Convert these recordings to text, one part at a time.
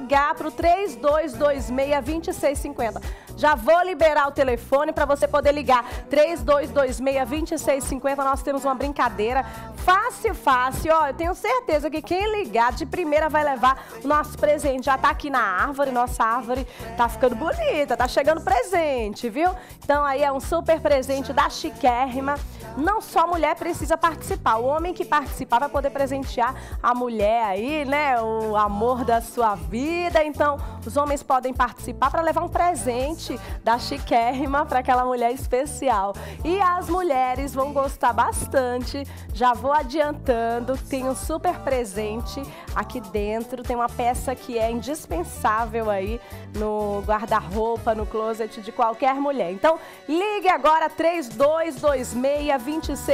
ligar para o 3226-2650. Já vou liberar o telefone para você poder ligar. 3226-2650. Nós temos uma brincadeira fácil, fácil. Ó, eu tenho certeza que quem ligar de primeira vai levar o nosso presente. Já tá aqui na árvore, nossa árvore tá ficando bonita, tá chegando presente, viu? Então aí é um super presente da Chiquérrima. Não só a mulher precisa participar, o homem que participar vai poder presentear a mulher aí, né? O amor da sua vida. Então, os homens podem participar para levar um presente da Chiquérrima para aquela mulher especial. E as mulheres vão gostar bastante. Já vou adiantando, tem um super presente aqui dentro. Tem uma peça que é indispensável aí no guarda-roupa, no closet de qualquer mulher. Então, ligue agora 3226-2650,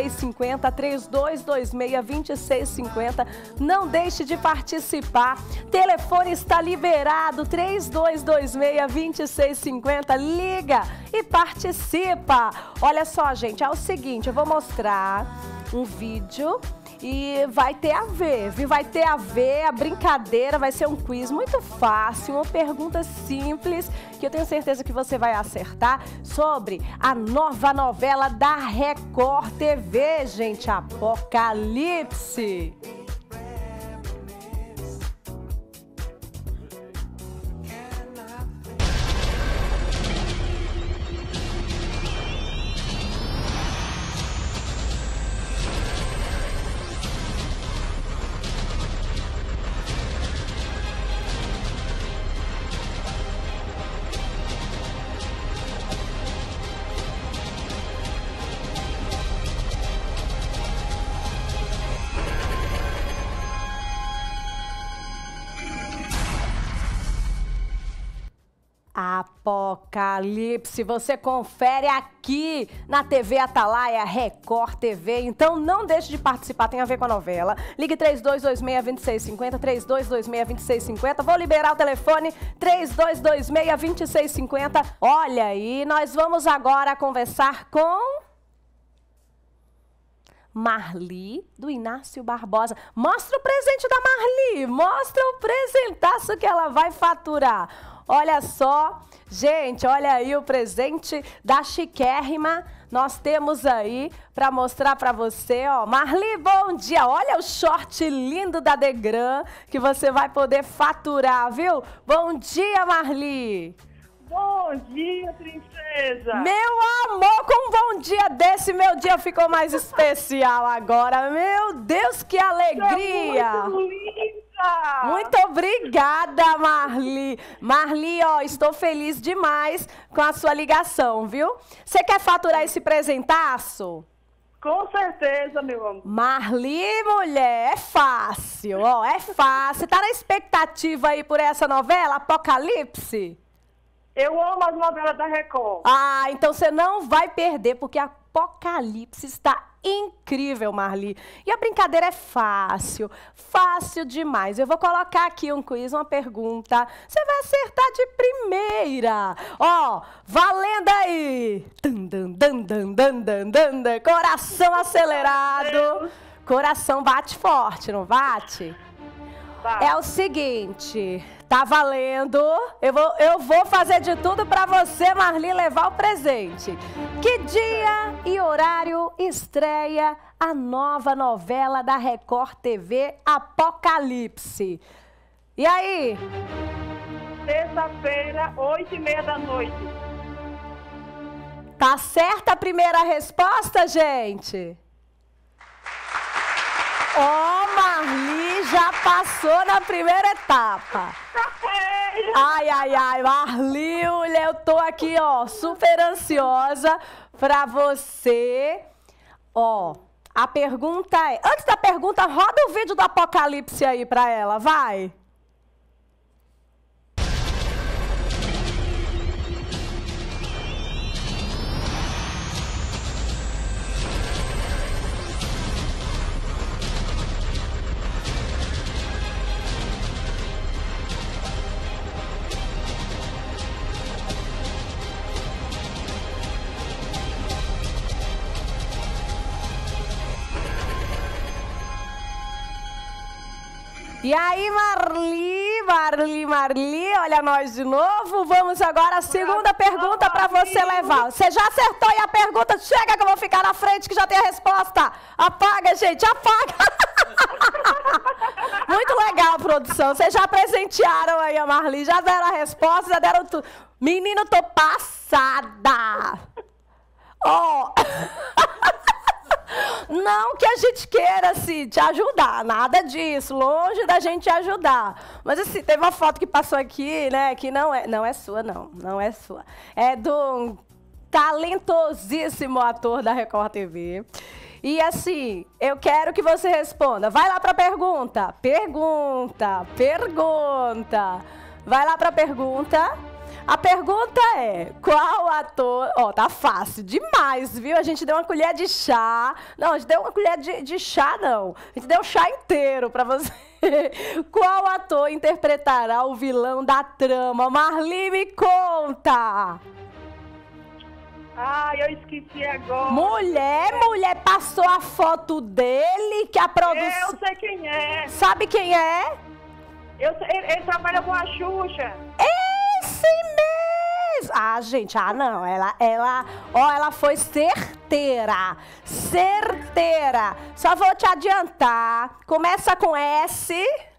3226-2650. Não deixe de participar. Telefone está liberado, 3226-2650. Liga e participa. Olha só, gente, é o seguinte, eu vou mostrar um vídeo e vai ter a ver, viu? Vai ter a ver, a brincadeira vai ser um quiz muito fácil, uma pergunta simples, que eu tenho certeza que você vai acertar, sobre a nova novela da Record TV, gente, Apocalipse. Apocalipse, você confere aqui na TV Atalaia, Record TV. Então não deixe de participar, tem a ver com a novela. Ligue 3226-2650, 3226-2650. Vou liberar o telefone, 3226-2650. Olha aí, nós vamos agora conversar com Marli, do Inácio Barbosa. Mostra o presente da Marli, mostra o presentaço que ela vai faturar. Olha só, gente, olha aí o presente da Chiquérrima. Nós temos aí para mostrar para você, ó. Marli, bom dia. Olha o short lindo da Degram que você vai poder faturar, viu? Bom dia, Marli. Bom dia, princesa! Meu amor, com um bom dia desse, meu dia ficou mais especial agora. Meu Deus, que alegria! É muito linda! Muito obrigada, Marli. Marli, ó, estou feliz demais com a sua ligação, viu? Você quer faturar esse presentaço? Com certeza, meu amor. Marli, mulher, é fácil, ó, é fácil. Tá na expectativa aí por essa novela, Apocalipse? Eu amo as novelas da Record. Ah, então você não vai perder, porque Apocalipse está incrível, Marli. E a brincadeira é fácil, fácil demais. Eu vou colocar aqui um quiz, uma pergunta. Você vai acertar de primeira. Ó, valendo aí. Coração acelerado. Coração bate forte, não bate? Tá. É o seguinte... Tá valendo. Eu vou fazer de tudo para você, Marli, levar o presente. Que dia e horário estreia a nova novela da Record TV, Apocalipse? E aí? Terça-feira, 8h30 da noite. Tá certa a primeira resposta, gente? Ó, Marli já passou na primeira etapa. Ai, ai, ai, Marli, eu tô aqui, ó, super ansiosa pra você. Ó, a pergunta é... Antes da pergunta, roda o vídeo do Apocalipse aí pra ela, vai. E aí, Marli, Marli, olha nós de novo. Vamos agora à segunda pergunta para você levar. Você já acertou aí a pergunta? Chega que eu vou ficar na frente que já tem a resposta. Apaga, gente, apaga. Muito legal, produção. Vocês já presentearam aí a Marli, já deram a resposta, já deram tudo. Menino, tô passada. Ó. Não que a gente queira, assim, te ajudar, nada disso, longe da gente te ajudar. Mas, assim, teve uma foto que passou aqui, né, que não é sua, não é sua. É do talentosíssimo ator da Record TV. E, assim, eu quero que você responda. Vai lá pra pergunta. Pergunta. Vai lá pra pergunta. A pergunta é, qual ator... Ó, tá fácil demais, viu? A gente deu uma colher de chá. Não, a gente deu uma colher de chá, não. A gente deu um chá inteiro pra você. Qual ator interpretará o vilão da trama? Marli, me conta! Ai, eu esqueci agora. Mulher, passou a foto dele, que a produção... Eu sei quem é. Sabe quem é? Ele trabalha com a Xuxa. Esse mesmo! Ah, gente, não. Ela foi certeira. Só vou te adiantar. Começa com S.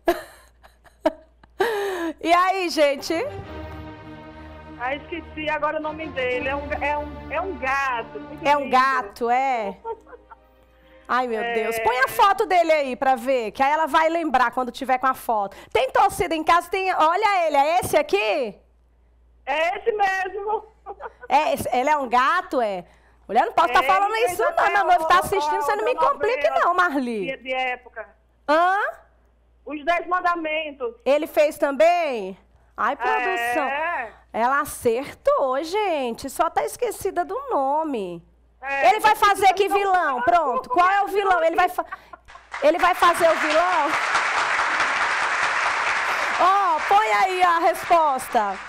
E aí, gente? Ah, esqueci agora o nome dele. É um gato. É um gato, é? Ai, meu Deus. Põe a foto dele aí pra ver, que aí ela vai lembrar quando tiver com a foto. Tem torcida em casa? Tem... Olha ele, é esse aqui? É esse mesmo. Ele é um gato, é? Mulher, não posso estar falando isso, não. Meu noivo tá assistindo, você não me complique, não, Marli. De época. Hã? Os 10 Mandamentos. Ele fez também? Ai, produção. É. Ela acertou, gente. Só tá esquecida do nome. Ele vai fazer que vilão? Pronto. Qual é o vilão? Ele vai fazer o vilão? Ó, põe aí a resposta.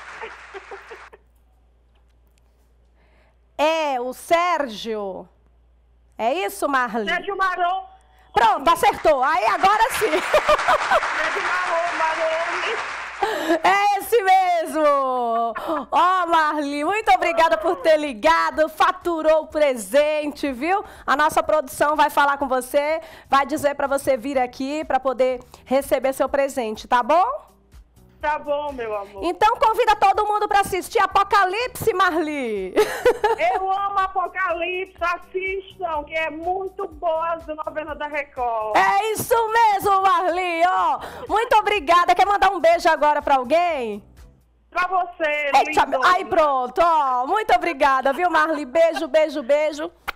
É o Sérgio. É isso, Marli? Sérgio Maron. Pronto, acertou. Aí, agora sim. Sérgio Maron. É esse mesmo! Ó, Marli, muito obrigada por ter ligado, faturou o presente, viu? A nossa produção vai falar com você, vai dizer pra você vir aqui pra poder receber seu presente, tá bom? Tá bom, meu amor. Então convida todo mundo pra assistir Apocalipse, Marli. Eu amo Apocalipse, assistam, que é muito boa as novelas da Record. É isso mesmo, Marli, ó. Muito obrigada. Quer mandar um beijo agora pra alguém? Pra você, Eita, lindo. aí pronto, ó. Muito obrigada, viu, Marli? Beijo.